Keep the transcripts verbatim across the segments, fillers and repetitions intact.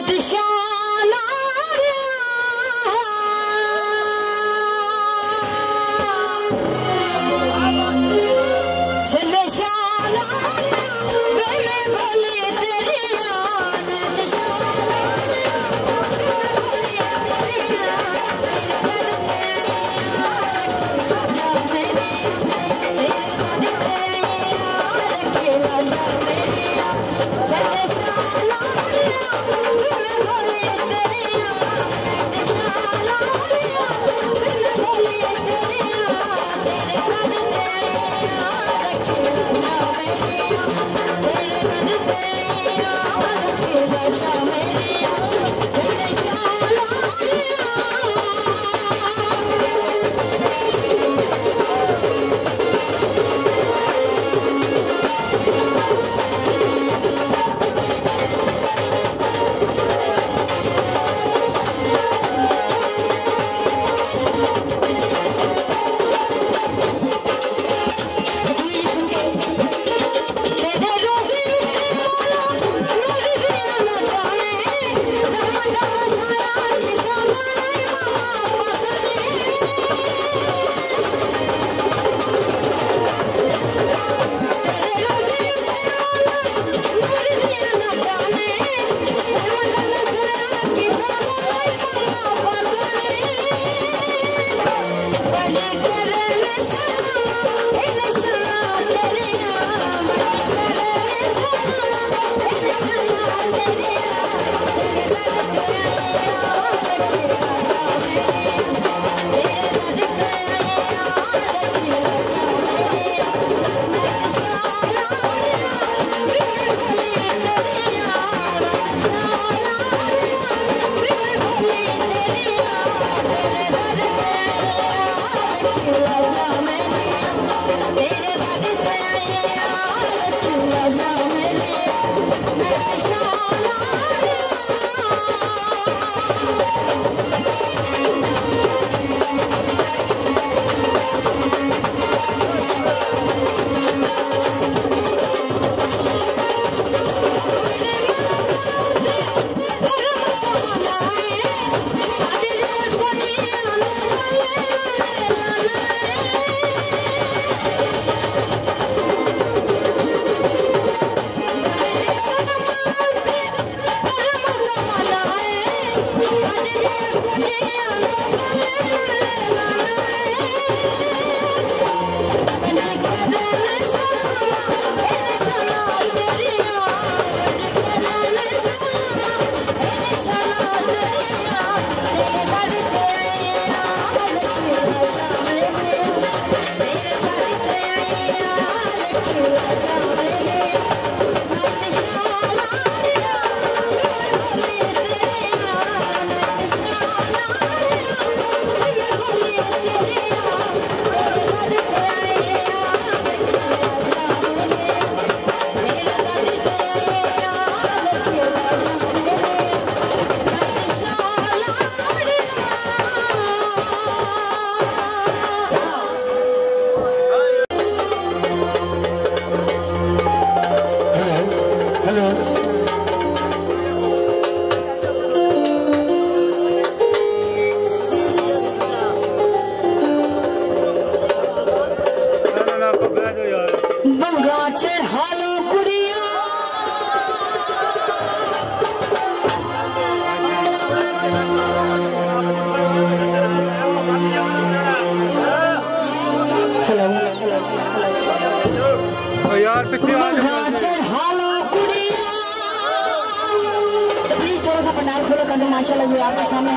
माशाल्लाह ये आपके सामने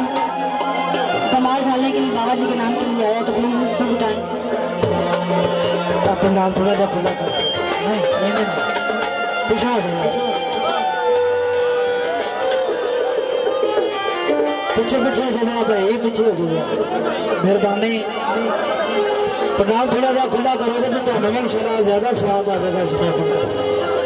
धमाल डालने के लिए बाबा जी के नाम के लिए आया, तो प्लीज ऊपर उठाएं। पंडाल थोड़ा सा खुला कर, नहीं नहीं नहीं पीछे हो जाए, पीछे पीछे जाना तो ये पीछे हो जाएगा। मेहरबानी पंडाल थोड़ा सा खुला करोगे तो नमन शाला ज्यादा स्वाद आएगा इसमें।